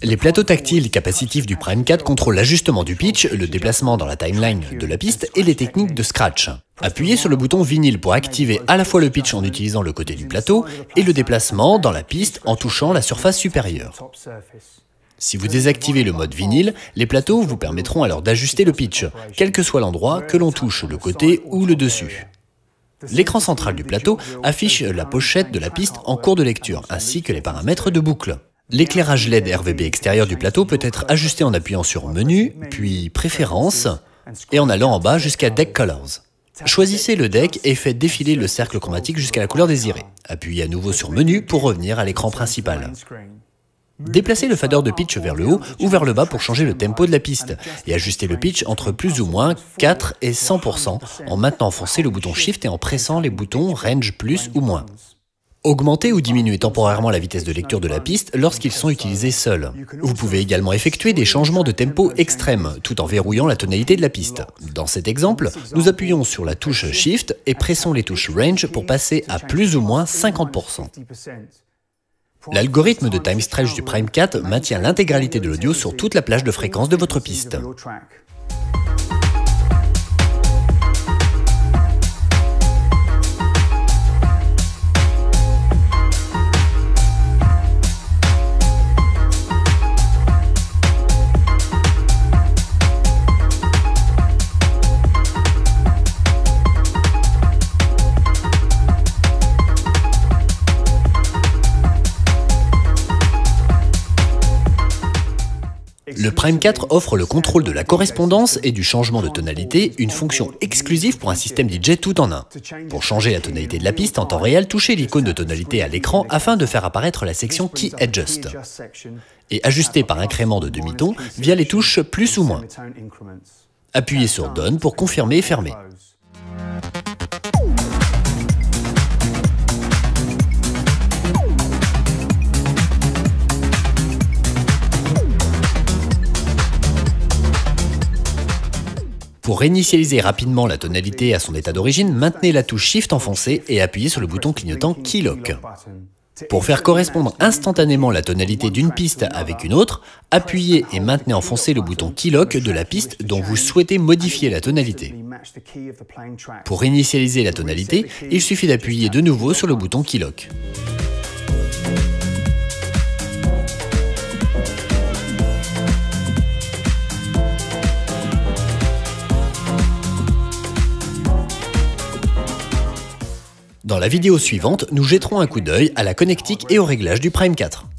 Les plateaux tactiles capacitifs du Prime 4 contrôlent l'ajustement du pitch, le déplacement dans la timeline de la piste et les techniques de scratch. Appuyez sur le bouton vinyle pour activer à la fois le pitch en utilisant le côté du plateau et le déplacement dans la piste en touchant la surface supérieure. Si vous désactivez le mode vinyle, les plateaux vous permettront alors d'ajuster le pitch, quel que soit l'endroit que l'on touche, le côté ou le dessus. L'écran central du plateau affiche la pochette de la piste en cours de lecture, ainsi que les paramètres de boucle. L'éclairage LED RVB extérieur du plateau peut être ajusté en appuyant sur Menu, puis Préférences, et en allant en bas jusqu'à Deck Colors. Choisissez le deck et faites défiler le cercle chromatique jusqu'à la couleur désirée. Appuyez à nouveau sur Menu pour revenir à l'écran principal. Déplacez le fader de pitch vers le haut ou vers le bas pour changer le tempo de la piste et ajustez le pitch entre plus ou moins 4 et 100% en maintenant enfoncé le bouton Shift et en pressant les boutons Range plus ou moins. Augmentez ou diminuez temporairement la vitesse de lecture de la piste lorsqu'ils sont utilisés seuls. Vous pouvez également effectuer des changements de tempo extrêmes tout en verrouillant la tonalité de la piste. Dans cet exemple, nous appuyons sur la touche Shift et pressons les touches Range pour passer à plus ou moins 50%. L'algorithme de time stretch du Prime 4 maintient l'intégralité de l'audio sur toute la plage de fréquences de votre piste. Le Prime 4 offre le contrôle de la correspondance et du changement de tonalité, une fonction exclusive pour un système DJ tout en un. Pour changer la tonalité de la piste en temps réel, touchez l'icône de tonalité à l'écran afin de faire apparaître la section Key Adjust. Et ajustez par incrément de demi-ton via les touches plus ou moins. Appuyez sur Done pour confirmer et fermer. Pour réinitialiser rapidement la tonalité à son état d'origine, maintenez la touche Shift enfoncée et appuyez sur le bouton clignotant Key Lock. Pour faire correspondre instantanément la tonalité d'une piste avec une autre, appuyez et maintenez enfoncé le bouton Key Lock de la piste dont vous souhaitez modifier la tonalité. Pour réinitialiser la tonalité, il suffit d'appuyer de nouveau sur le bouton Key Lock. Dans la vidéo suivante, nous jetterons un coup d'œil à la connectique et au réglage du Prime 4.